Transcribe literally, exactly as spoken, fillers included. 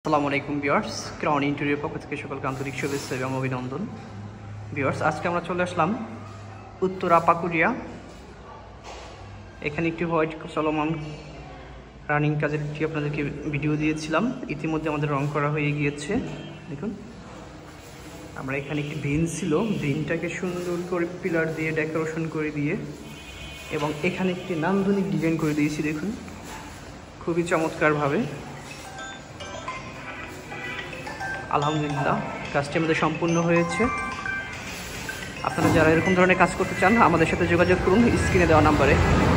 আসসালামু আলাইকুম viewers, crown interior পক্ষ থেকে সকলকে আন্তরিক শুভেচ্ছা এবং অভিনন্দন। ভিউয়ার্স, আজকে আমরা চলে আসলাম উত্তরা পাকুড়িয়া। এখানে একটি হোয়াইট চলমান রানিং কাজের একটি আপনাদেরকে ভিডিও দিয়েছিলাম। ইতিমধ্যে আমাদের রং করা হয়ে গিয়েছে। দেখুন, আমরা এখানে একটি ভিন ছিল, ভিনটাকে সুন্দর করে পিলার দিয়ে ডেকোরেশন করে দিয়ে এবং এখানে একটি নান্দনিক ডিজাইন করে দিয়েছি। দেখুন, খুবই চমৎকারভাবে। আলহামদুলিল্লাহ, কাজটি আমাদের সম্পূর্ণ হয়েছে। আপনারা যারা এরকম ধরনের কাজ করতে চান আমাদের সাথে যোগাযোগ করুন স্ক্রিনে দেওয়া নাম্বারে।